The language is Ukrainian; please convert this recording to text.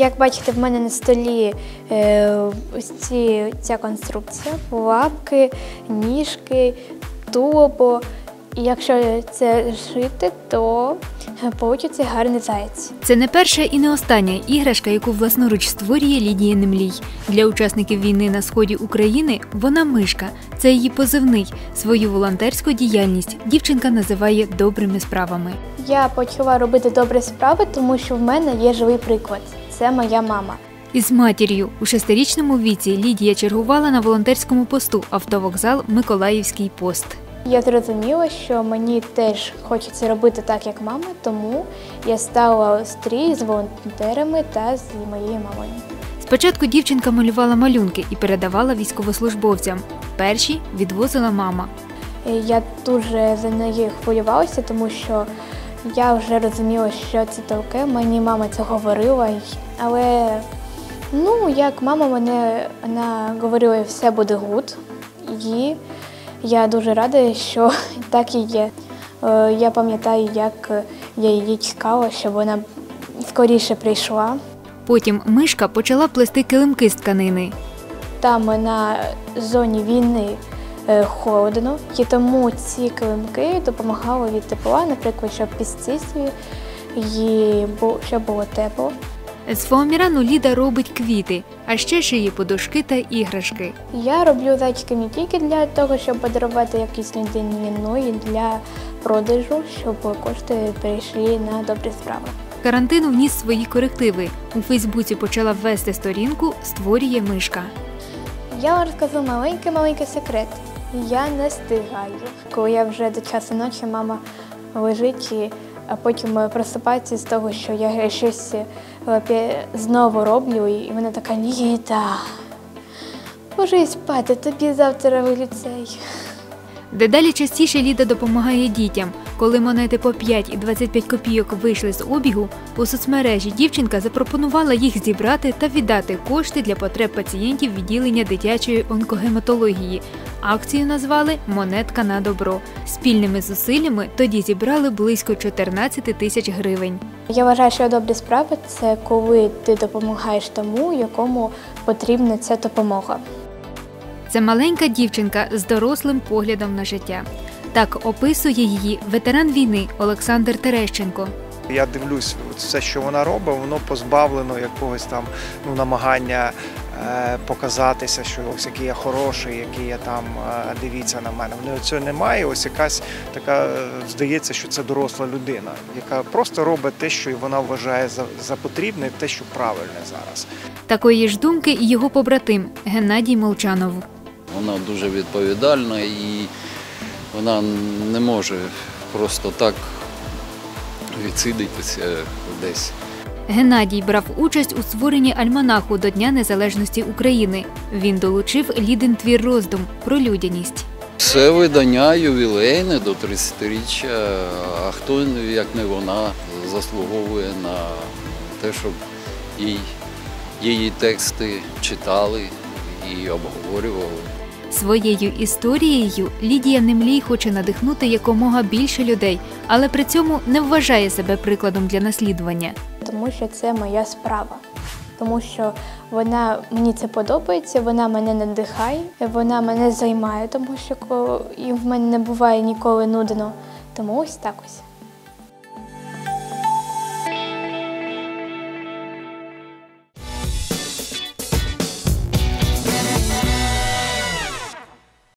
Як бачите, в мене на столі ось ця конструкція, лапки, ніжки, тулубо. І якщо це шити, то вийде гарний заєць. Це не перша і не остання іграшка, яку власноруч створює Лідія Немлій. Для учасників війни на сході України вона мишка. Це її позивний. Свою волонтерську діяльність дівчинка називає добрими справами. Я почала робити добрі справи, тому що в мене є живий приклад. Це моя мама. Із матір'ю у 6-річному віці Лідія чергувала на волонтерському посту автовокзал «Миколаївський пост». Я зрозуміла, що мені теж хочеться робити так, як мама, тому я стала у стрій з волонтерами та з моєю мамою. Спочатку дівчинка малювала малюнки і передавала військовослужбовцям. Перші відвозила мама. Я дуже за неї хвилювалася, тому що я вже розуміла, що це таке. Мені мама це говорила, але як мама вона говорила, все буде гуд. І я дуже рада, що так і є. Я пам'ятаю, як я її чекала, щоб вона скоріше прийшла. Потім мишка почала плести килимки з тканини. Там на зоні війни холодно, і тому ці килимки допомагали від тепла, наприклад, щоб під стислі, щоб було тепло. З фоамірану Ліда робить квіти, а ще шиє подушки та іграшки. Я роблю зайчики не тільки для того, щоб подарувати якійсь людині, але й для продажу, щоб кошти перейшли на добрі справи. Карантин вніс свої корективи. У Фейсбуці почала ввести сторінку «Створює мишка». Я вам розкажу маленький секрет. Я не встигаю. Коли я вже до часу ночі, мама лежить, а потім просипається з того, що я щось знову роблю, і вона така: Ліда, ложись спати, тобі завтра в ліцей. Дедалі частіше Ліда допомагає дітям. Коли монети по 5 і 25 копійок вийшли з обігу, у соцмережі дівчинка запропонувала їх зібрати та віддати кошти для потреб пацієнтів відділення дитячої онкогематології. Акцію назвали «Монетка на добро». Спільними зусиллями тоді зібрали близько 14 тисяч гривень. Я вважаю, що добрі справи – це коли ти допомагаєш тому, якому потрібна ця допомога. Це маленька дівчинка з дорослим поглядом на життя. Так описує її ветеран війни Олександр Терещенко. Я дивлюсь, все, що вона робить, воно позбавлено якогось там намагання показатися, що ось який я хороший, який я там, дивіться на мене. В неї цього немає, ось якась така, здається, що це доросла людина, яка просто робить те, що вона вважає за потрібне, те, що правильне зараз. Такої ж думки і його побратим Геннадій Молчанов. Вона дуже відповідальна і вона не може просто так відсидітися десь. Геннадій брав участь у створенні альманаху до Дня Незалежності України. Він долучив Лідин твір «Роздум» про людяність. Це видання ювілейне до 30-річчя, а хто, як не вона, заслуговує на те, щоб її тексти читали і обговорювали. Своєю історією Лідія Немлій хоче надихнути якомога більше людей, але при цьому не вважає себе прикладом для наслідування. Тому що це моя справа. Тому що мені це подобається, вона мене надихає, вона мене займає, тому що і в мене не буває ніколи нудно. Тому ось так ось.